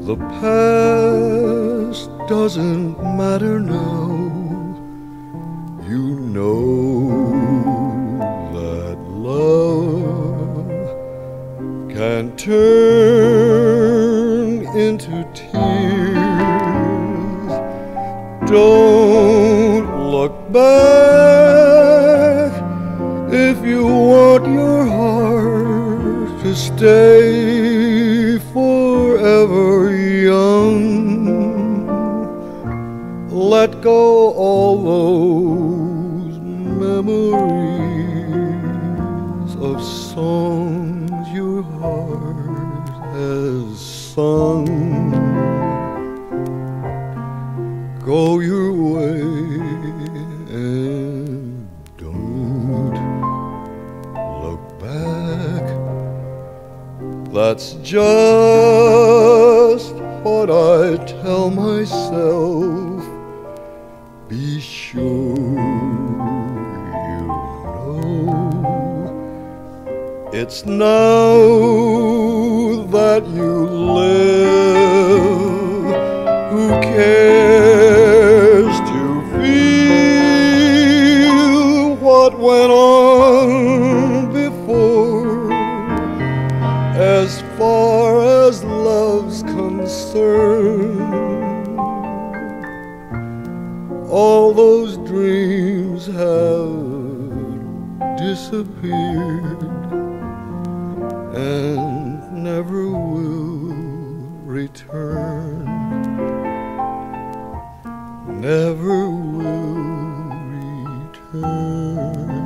The past doesn't matter now. You know that love can turn into tears. Don't look back if you want your heart to stay forever young. Let go all those memories of songs your heart has sung. Go your way and don't look back. That's just what I tell myself. Be sure you know it's now that you live. Who cares to feel what went on before? As far as love's concerned, all those dreams have disappeared and never will return. Never will return.